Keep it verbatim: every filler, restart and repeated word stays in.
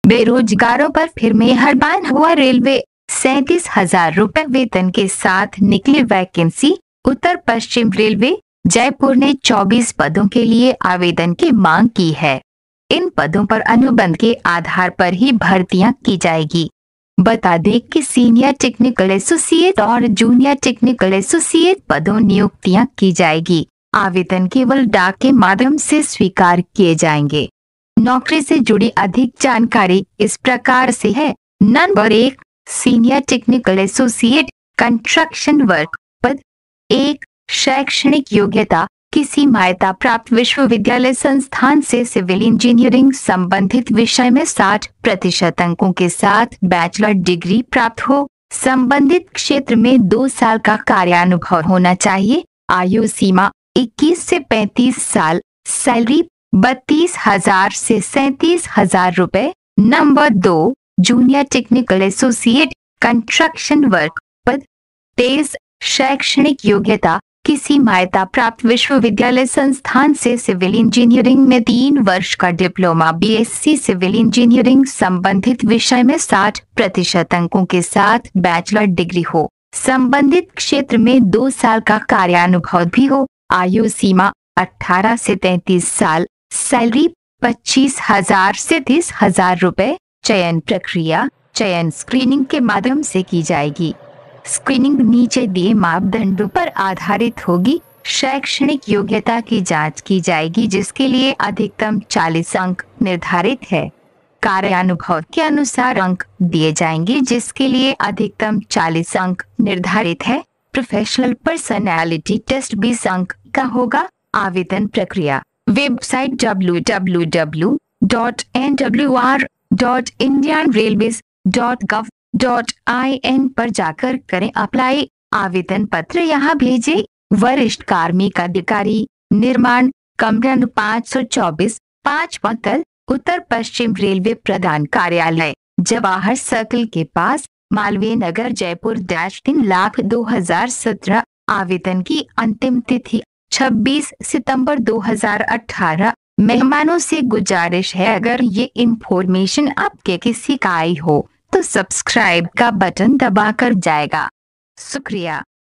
बेरोजगारों पर फिर मेहरबान हुआ रेलवे, सैंतीस हजार रुपए वेतन के साथ निकली वैकेंसी। उत्तर पश्चिम रेलवे जयपुर ने चौबीस पदों के लिए आवेदन की मांग की है। इन पदों पर अनुबंध के आधार पर ही भर्तियां की जाएगी। बता दें कि सीनियर टेक्निकल एसोसिएट और जूनियर टेक्निकल एसोसिएट पदों नियुक्तियां की जाएगी। आवेदन केवल डाक के माध्यम से स्वीकार किए जाएंगे। नौकरी से जुड़ी अधिक जानकारी इस प्रकार से है। नंबर एक, senior technical associate construction work पद। एक, शैक्षणिक योग्यता किसी मान्यता प्राप्त विश्वविद्यालय संस्थान से सिविल इंजीनियरिंग संबंधित विषय में साठ प्रतिशत अंकों के साथ बैचलर डिग्री प्राप्त हो। संबंधित क्षेत्र में दो साल का कार्यानुभव होना चाहिए। आयु सीमा इक्कीस से पैंतीस साल। सैलरी बत्तीस हजार से सैंतीस हजार रुपए। नंबर दो, junior technical associate construction work पद। तेईस, शैक्षणिक योग्यता किसी मान्यता प्राप्त विश्वविद्यालय संस्थान से सिविल इंजीनियरिंग में तीन वर्ष का डिप्लोमा बीएससी सिविल इंजीनियरिंग संबंधित विषय में साठ प्रतिशत अंकों के साथ बैचलर डिग्री हो। संबंधित क्षेत्र में दो साल का कार्यानुभव भी हो। आयु सीमा अठारह से तैंतीस साल। सैलरी पच्चीस हजार से तीस हजार रुपए। चयन प्रक्रिया चयन स्क्रीनिंग के माध्यम से की जाएगी। स्क्रीनिंग नीचे दिए मापदंडों पर आधारित होगी। शैक्षणिक योग्यता की जांच की जाएगी जिसके लिए अधिकतम चालीस अंक निर्धारित है। कार्यानुभव के अनुसार अंक दिए जाएंगे जिसके लिए अधिकतम चालीस अंक निर्धारित है। प्रोफेशनल पर्सनैलिटी टेस्ट बीस अंक का होगा। आवेदन प्रक्रिया website W W W dot N W R dot Indian railways dot gov dot I N पर जाकर करें अप्लाई। आवेदन पत्र यहाँ भेजे। वरिष्ठ कार्मिक अधिकारी निर्माण कमरा पाँच सौ चौबीस पाँच पतल उत्तर पश्चिम रेलवे प्रधान कार्यालय जवाहर सर्कल के पास मालवीय नगर जयपुर डैश तीन लाख दो हजार सत्रह। आवेदन की अंतिम तिथि छब्बीस सितंबर दो हजार अठारह। मेहमानों से गुजारिश है अगर ये इंफॉर्मेशन आपके किसी का आई हो तो सब्सक्राइब का बटन दबाकर जाएगा। शुक्रिया।